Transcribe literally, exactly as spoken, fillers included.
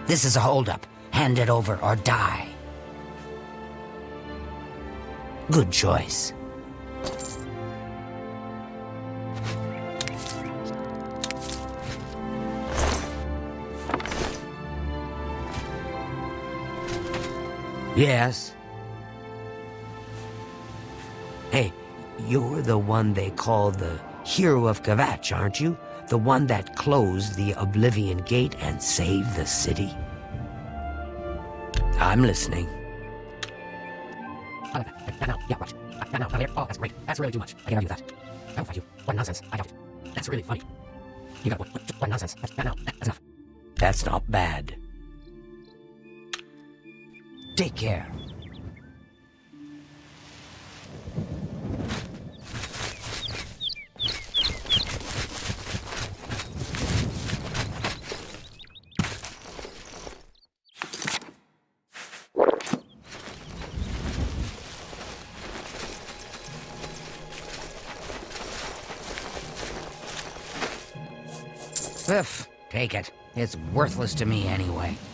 This is a holdup. Hand it over or die. Good choice. Yes? Hey, you're the one they call the hero of Kvatch, aren't you? The one that closed the Oblivion Gate and saved the city? I'm listening. Oh, no, yeah, watch. No, no, no, oh, that's great. That's really too much. I can't argue with that. I will fight you. What nonsense. I doubt it. That's really funny. You got what? What nonsense. That's, no, no, that's enough. That's not bad. Take care. Pff, take it. It's worthless to me anyway.